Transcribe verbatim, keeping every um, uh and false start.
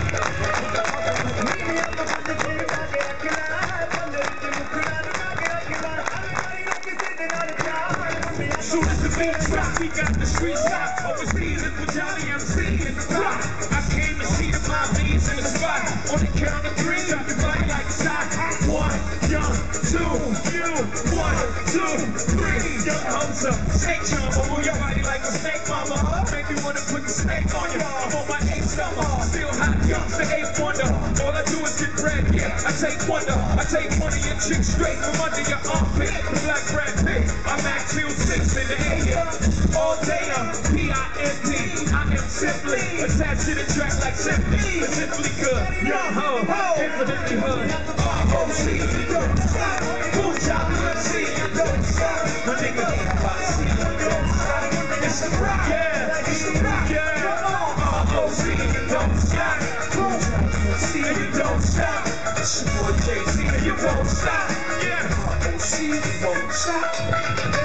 Soon as the beat drop, we got the streets locked. Overseas and for Johnny M C in the block. I came to see the my beats in the spot. On the count of three, drop your body like a shot. One, young, two, you, one, two, three. Young Hunter, snake jumper, move your body like a snake, mama. Make me wanna put the snake on you. I'm on my eighth summer, still hot, young, the eighth wonder. All I do is get bread, yeah. I take wonder, I take one of your chicks straight from under your armpit. The black Brad Pitt, I'm Mac Field six in the A M. All day I'm P I M P. I am simply attached to the track like simply, simply good. Young ho, infinitely hood. R O C, don't stop. Boom, chop, let's see, don't stop. My nigga, I see, don't stop. It's the rock, yeah, it's the rock, yeah. R O C, don't stop. Boom, see, you don't stop. It's your boy Jay-Z, you won't stop. Yeah, R O C, you won't stop.